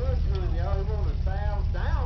bush hunting, y'all. He wanted to sow down.